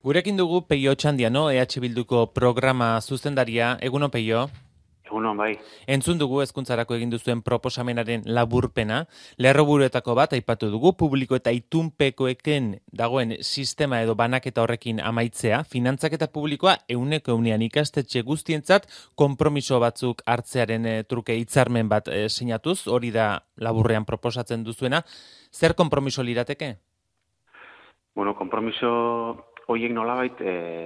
Gurekin dugu Peio Txandiano, EH Bilduko programa zuzendaria. Egunon, Peio. Egunon, bai. Entzun dugu hezkuntzarako egin duzuen proposamenaren laburpena. Lerroburuetako bat aipatu dugu, publiko eta itunpekoeken dagoen sistema edo banaketa horrekin amaitzea, finantzaketa publikoa 100% ikastetxe guztientzat konpromiso batzuk hartzearen truke hitzarmen bat sinatuz, hori da laburrean proposatzen duzuena. Zer konpromiso lirateke? Bueno, konpromiso horiek nolabait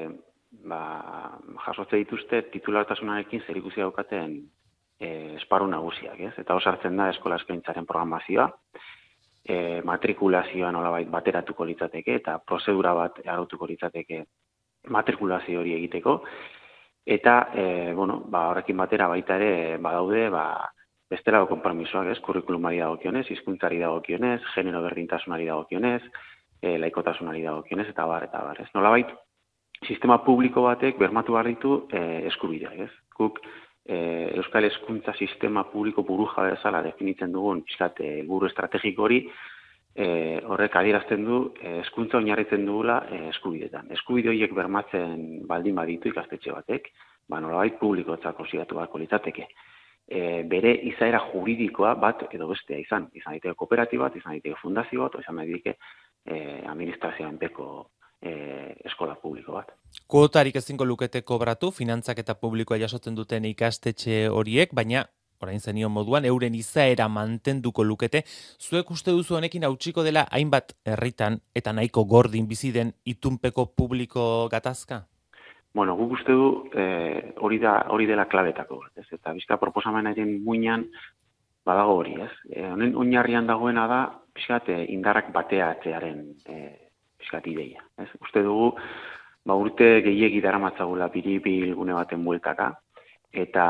jasotze dituzte titulartasunarekin zerikusia daukaten esparru nagusiak, ez? Eta osartzen da eskola eskaintzaren programazioa, matrikulazioa nolabait bateratuko litzateke eta prozedura bat arautuko litzateke matrikulazio hori egiteko. Eta, horrekin batera baita ere badaude, bestelako konpromisoak, ez? Kurrikulumari dagokionez, hizkuntzari dagokionez, genero berdintasunari dagokionez, laikotasunari dagokionez, eta bar, ez? Nolabait, sistema publiko batek bermatu behar ditu eskubideak, ez? Guk Euskal Hezkuntza Sistema Publiko burujabe bezala definitzen dugun helburu estrategiko hori, horrek adierazten du hezkuntza oinarritzen dugula eskubidetan. Eskubide horiek bermatzen baldin baditu ikastetxe batek, nolabait publikotzako zigatu beharko litzateke. Bere izaera juridikoa bat edo bestea izan daiteke kooperatiba bat, izan daiteke fundazio bat, izan daiteke administrazioenpeko eskola publiko bat. Kuotarik ezingo lukete kobratu, finantzak eta publikoa jasotzen duten ikastetxe horiek, baina orain zenion moduan, euren izaera mantenduko lukete. Zuek uste duzu honekin hautsiko dela hainbat herritan eta nahiko gordin bizi den itunpeko publiko gatazka? Bueno, guk uste du hori dela klabetako bat, ez? Eta bizka proposamenaren muinean badago hori, ez? Honen oinarrian dagoena da indarrak bateatzearen ideia, ez? Uste dugu urte gehiegi daramatzagula biribil gune baten bueltaka, eta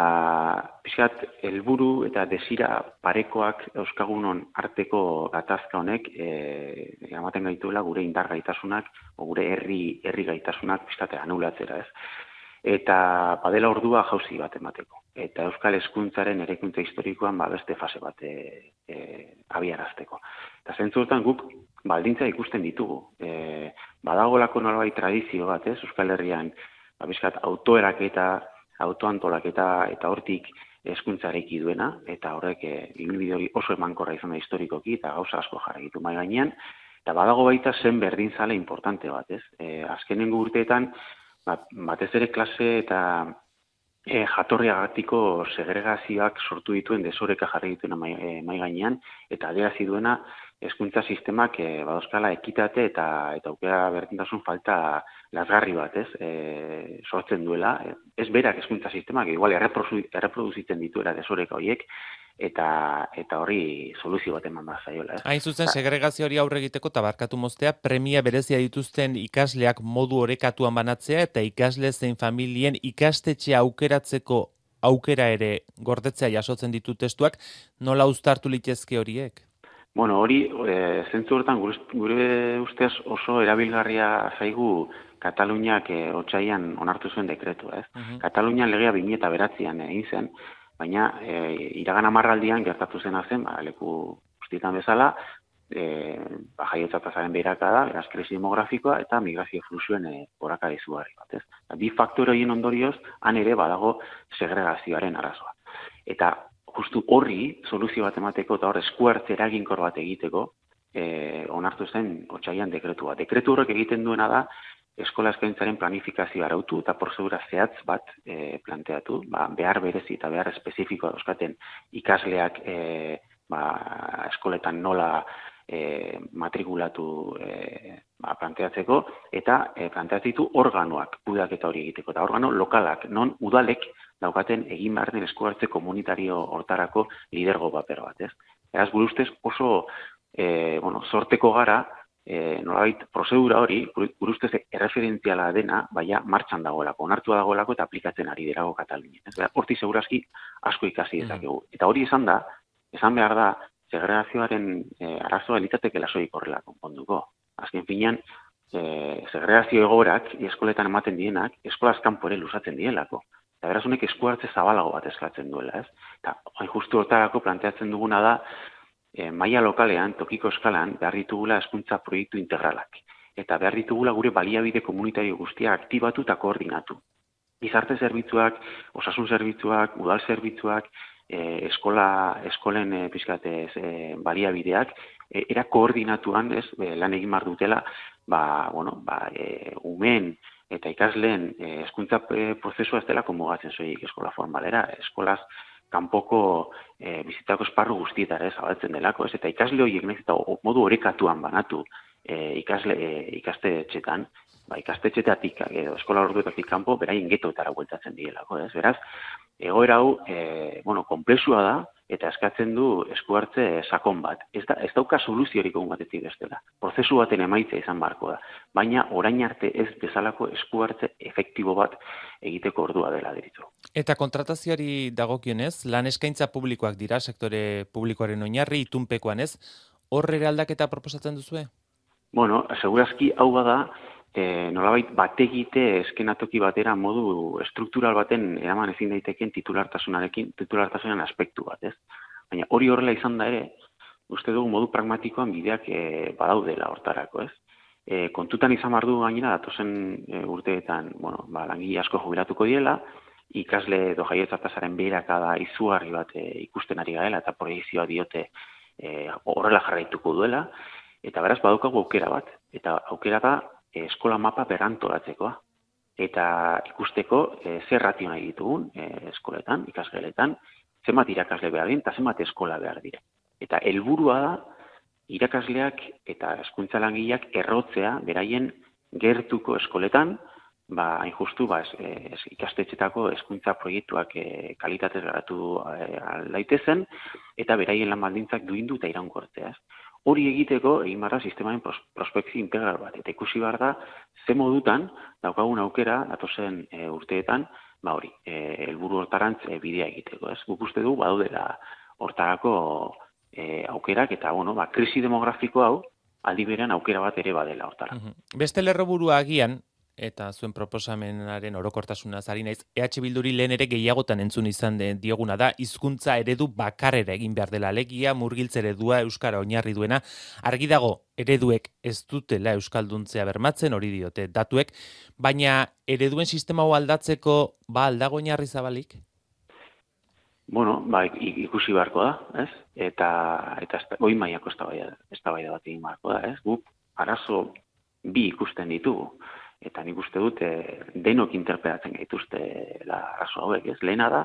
helburu eta desira parekoak euskagunon arteko gatazka honek ematen gaituela gure indar gaitasunak o gure herri gaitasunak anulatzera, ez? Eta badela ordua jauzi bat emateko. Eta Euskal Hezkuntzaren eraikuntza historikoan beste fase bat abiarazteko. Eta zentzu hortan guk baldintza ikusten ditugu. Badagolako nolabait tradizio bat, ez? Euskal Herrian autoeraketa, autoantolaketa eta hortik hezkuntzareki duena, eta horrek ibilbide hori oso emankorra izan da historikoki eta gauza asko jarri ditu mahai gainean, eta badago baita zen berdinzale importante bat, ez? Azkenengo urteetan batez ere klase eta jatorriagatiko segregazioak sortu dituen desoreka jarri dituen mahai gainean, eta adierazi duena hezkuntza sistemak badauzkala ekitate eta aukera berdintasun falta lazgarri bat, ez? Sortzen duela, ez berak hezkuntza sistemak igual erreproduzitzen dituela desoreka horiek, eta horri soluzio bat eman bat zaiola, ez? Hain zuzen, segregazio hori aurre egiteko eta barkatu moztea, premia berezia dituzten ikasleak modu orekatuan banatzea eta ikasle zein familien ikastetxea aukeratzeko aukera ere gordetzea jasotzen ditu testuak, nola uztartu litezke horiek? Bueno, hori, zentzu hortan gure ustez oso erabilgarria zaigu Kataluniak otsailean onartu zuen dekretu, ez? Katalunian legea 2009an egin zen, baina iragan hamarraldian gertatu zena zen, leku guztietan bezala, jaiotza tasaren beherakada, beraz krisi demografikoa eta migrazio fluxuen gorakada izugarri bat, ez? Bi faktore horien ondorioz, han ere badago segregazioaren arazoa. Eta justu horri soluzio bat emateko eta hor eskuartze eraginkor bat egiteko onartu zen otsailean dekretua. Dekretu horrek egiten duena da eskola eskaintzaren planifikazioa arautu eta prozedura zehatz bat planteatu, behar berezi eta behar espezifikoa dauzkaten ikasleak eskoletan nola matrikulatu planteatzeko eta planteatzen ditu organoak kudeaketa hori egiteko eta organo lokalak, non udalek daukaten egin behar den eskuartze komunitario hortarako lidergo paper bat, ez? Beraz, gure ustez oso sorteko gara, nolabait prozedura hori, gure ustez erreferentziala dena, baina martxan dagoelako, onartua dagoelako eta aplikatzen ari dirago Katalunian. Hortik segurazki asko ikasi dezakegu. Eta hori esan behar da, segregazioaren arazoa elitatekela soilik horrela konponduko. Azken finean, segregazio egorak eskoletan ematen dienak, eskolaz kanpo ere luzatzen dielako. Eta beraz honek eskuartze zabalago bat eskatzen duela, ez? Eta justu hortarako planteatzen duguna da, maila lokalean, tokiko eskalan, behar ditugula hezkuntza proiektu integralak. eta behar ditugula gure baliabide komunitario guztia aktibatu eta koordinatu. Gizarte zerbitzuak, osasun zerbitzuak, udal zerbitzuak, eskolen baliabideak, era koordinatuan lan egin behar dutela, umeen eta ikasleen hezkuntza prozesua ez dela konmugatzen soilik eskola formalera, eskolaz kanpoko bizitako esparru guztietara zabaltzen delako, eta ikasle horiek nahiz eta modu orekatuan banatu ikastetxetan, ikastetxetatik edo eskola orduetatik kanpo beraien getoetara bueltatzen direlako, beraz, egoera hau, konplexua da, eta eskatzen du esku hartze sakon bat. Ez dauka soluziorik egun batetik bestela. Prozesu baten emaitza izan barko da. Baina orain arte ez bezalako esku hartze efektibo bat egiteko ordua dela deritzu. Eta kontratazioari dagokionez, lan eskaintza publikoak dira, sektore publikoaren oinarri, itunpekoan ez, horre aldaketa proposatzen duzue? Bueno, segurazki hau bada, nolabait bategite eskenatoki batera modu estruktural baten eraman ezin daiteken titulartasunan aspektu bat, ez? Baina hori horrela izan da ere, uste dugu modu pragmatikoan bideak badaudela hortarako, ez? Kontutan izan behar du gainera, datozen urteetan, langile asko jubilatuko direla, ikasle edo jaiotza tasaren beherakada izugarri bat ikusten ari garela, eta proiekzioa diote horrela jarraituko duela, eta beraz badaukagu aukera bat, eta aukera da eskola mapa berrantolatzekoa, eta ikusteko zer ratio nahi ditugun eskoletan, ikasgeletan, zenbat irakasle behar din, eta zenbat eskola behar dire. Eta helburua da, irakasleak eta hezkuntza langileak errotzea beraien gertuko eskoletan, hain justu, ikastetxetako hezkuntza proiektuak kalitatez garatu daitezen, eta beraien lan baldintzak duindu eta iraunkortzea. Hori egiteko egin behar da sistemaren prospekzio integral bat, eta ikusi behar da ze modutan daukagun aukera datozen urteetan, helburu hortarantz bidea egiteko. Guk uste du badaudela hortarako aukerak, eta krisi demografiko hau aldi berean aukera bat ere badela hortarako. Beste lerroburua agian, eta zuen proposamenaren orokortasunaz ari naiz, EH Bilduri lehen ere gehiagotan entzun izan dioguna da, hizkuntza eredu bakarrera egin behar dela, alegia murgiltze eredua euskara oinarri duena, argi dago ereduek ez dutela euskalduntzea bermatzen, hori diote datuek, baina ereduen sistema hau aldatzeko aldago oinarri zabalik? Ikusi beharko da, ez? Eta goi mailako eztabaida bat egin beharko da, ez? Guk arazo bi ikusten ditugu. Eta nik uste dut denok interpretatzen gaituzte arazo hauek, ez? Lehena da,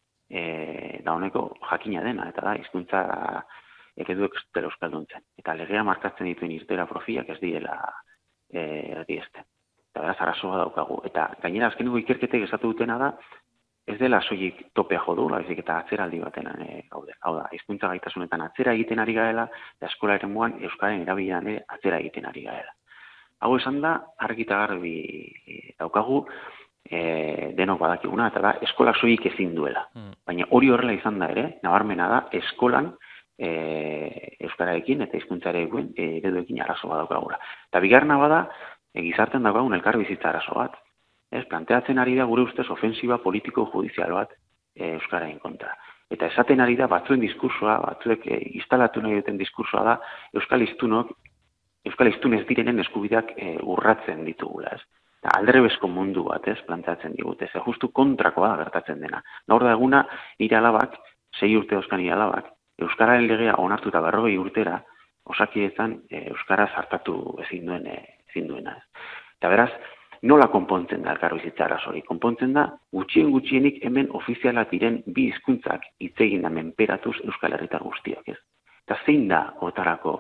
da honeko jakina dena, eta da, hizkuntza ereduek ez dela euskalduntzen. Eta legea markatzen dituen irteera profilak ez direla erdiesten. Eta beraz, arazoa daukagu. Eta gainera, azkeneko ikerketek esatu dutena da, ez dela soilik topea jo du, baizik eta atzeraldi baten gaude. Hau da, hizkuntza gaitasunetan atzera egiten ari garela, eta eskola eremuan euskaren erabilean atzera egiten ari garela. Hau esan da, argi eta garbi daukagu denok badakiguna, eta da, eskolak soilik ezin duela. Baina hori horrela izan da ere, nabarmena da, eskolan euskararekin eta hizkuntzarekin ereduekin arazo bat daukagura. Eta bigarrena bada, gizartean daukagun elkarbizitza arazo bat. Planteatzen ari da gure ustez ofensiba politiko-judizial bat euskararen kontra. Eta esaten ari da batzuen diskursoa, batzuek instalatu nahi duten diskursoa da, euskal hiztun ez direnen eskubideak urratzen ditugula, ez? Aldrebezko mundu bat, ez, planteatzen digute, ez, justu kontrakoa gertatzen dena. Gaur da eguna, nire alabak, 6 urte dauzkan nire alabak, euskararen legea onartu eta 40 urtera, Osakidetzan euskara sartatu ezin duena, ez. Eta beraz, nola konpontzen da elkarbizitza arazorik? Konpontzen da, gutxienik hemen ofizialak diren bi hizkuntzak hitz egin da menperatuz Euskal Herritar guztiak, ez? Eta zein da otarako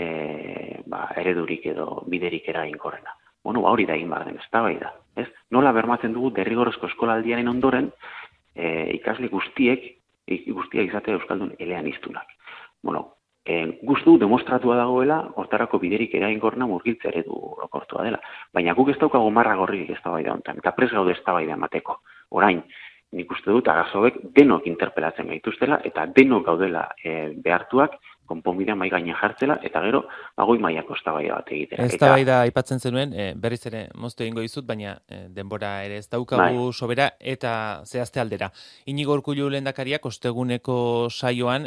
eredurik edo biderik eraginkorrena? Hori da egin behar den eztabaida, ez? Nola bermatzen dugu derrigorrezko eskolaldiaren ondoren ikasle guztiak izatea euskaldun eleaniztunak. Guztu demostratua dagoela, hortarako biderik eraginkorrena murgiltze eredu orokortua dela. Baina guk ez daukagu marra gorrik eztabaida honetan, eta prest gaude eztabaida emateko. Orain, nik uste dut arazoek denok interpelatzen gaituztela, eta denok gaudela behartuak konponbidea mai gaina jartzela, eta gero, goi mailako eztabaida bat egitera. Eztabaida aipatzen zenuen, berriz ere moztu egingo dizut, baina denbora ere ez daukagu sobera eta zehazte aldera. Inigo Urkullu lehendakariak osteguneko saioan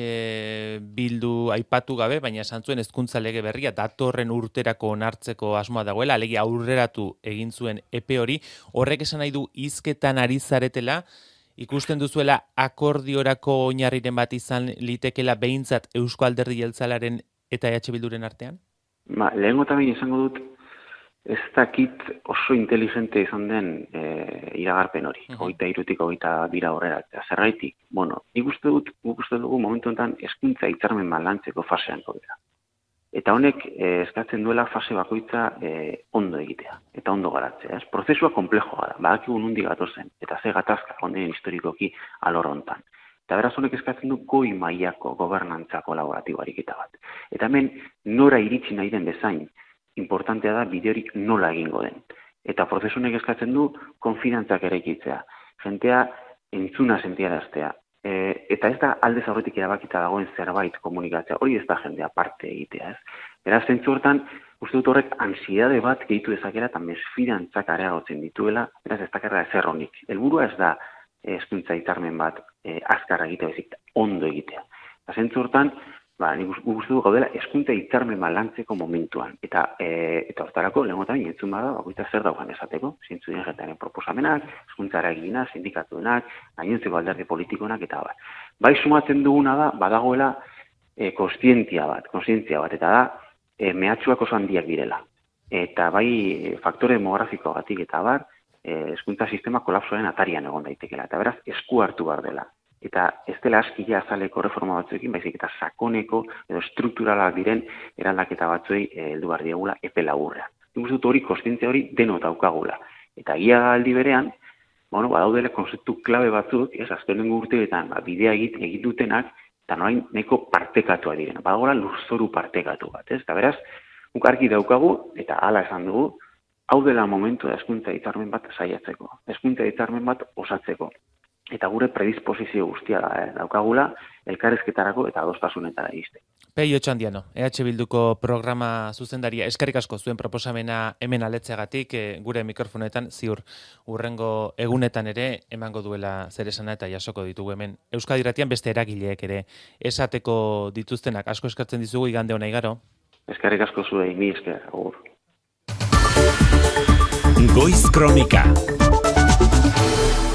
EH Bildu aipatu gabe, baina esan zuen hezkuntza lege berria datorren urterako onartzeko asmoa dagoela, alegia aurreratu egin zuen epe hori, horrek esan nahi du hizketan ari zaretela, ikusten duzuela akordiorako oinarriren bat izan litekela behintzat Eusko Alderdi Jeltzalearen eta EH Bilduren artean? Lehengo eta behin izango dut, ez dakit oso inteligente izan den iragarpen hori. 23-tik 22 horrela. Zergaitik, nik uste dugu momentu honetan hezkuntza hitzarmen lantzeko fasean gaudela. Eta honek eskatzen duela fase bakoitza ondo egitea, eta ondo garatzea. Prozesua komplejoa da, badakigu nondik gatozen, eta ze gatazka honen historikoki alor hontan. Eta beraz honek eskatzen du goi mailako gobernantza kolaboratibo ariketa bat. Eta hemen nora iritsi nahi den bezain, importantea da bideorik nola egingo den. Eta prozesu honek eskatzen du konfidantzak eraikitzea, jentea entzuna sentiaraztea. Eta ez da aldez aurretik erabakita dagoen zerbait komunikatzea, hori ez da jendea parte egitea. Beraz, zentzu hortan, uste dut horrek ansiedade bat gehitu dezakera eta mesfidantzak areagotzen dituela, beraz ez dakarra ezer honik. Helburua ez da hezkuntza hitzarmen bat azkar egitea, bezik ondo egitea. Eta zentzu hortan, nik uste dut gaudela hezkuntza hitzarmen lantzeko momentuan. Eta hortarako, lehengotan, entzun bada, bakoitza zer daukan esateko, zintzu dien jetaren proposamenak, hezkuntza eragilenak, sindikatuenak, gainontzeko alderdi politikoenak, eta bai sumatzen duguna da, badagoela kontzientzia bat, eta da, mehatxuak oso handiak direla. Eta bai faktore demografikoagatik eta hezkuntza sistema kolapsoaren atarian egon daitekela. Eta beraz, esku hartu behar dela. Eta ez dela askila azaleko reforma batzuekin, baizik eta sakoneko edo strukturalak diren eraldaketa batzuei heldu behar diegula epe laburrean. Nik uste dut hori, kontzientzia hori denot daukagula. Eta egia aldi berean, badaudela konzeptu klabe batzuk, azkenengo urteetan bidea egin dutenak, eta norain nahiko partekatua direna. Badagoela lurzoru partekatu bat, ez? Eta beraz, guk argi daukagu, eta hala esan dugu, hau dela momentu da hezkuntza hitzarmen bat saiatzeko, hezkuntza hitzarmen bat osatzeko. Eta gure predisposizio guztia daukagula elkarrizketarako eta adostasunetara iriste. Peio Otxandiano, EH Bilduko programa zuzendaria, eskerrik asko zuen proposamena hemen aletzeagatik, gure mikrofonetan ziur hurrengo egunetan ere emango duela zer esana eta jasoko ditugu hemen. Euskadi Irratian beste eragileek ere esateko dituztenak, asko eskartzen dizugu, igande ona igaro. Eskerrik asko zuei, mi esker, agur. Goiz Kronika.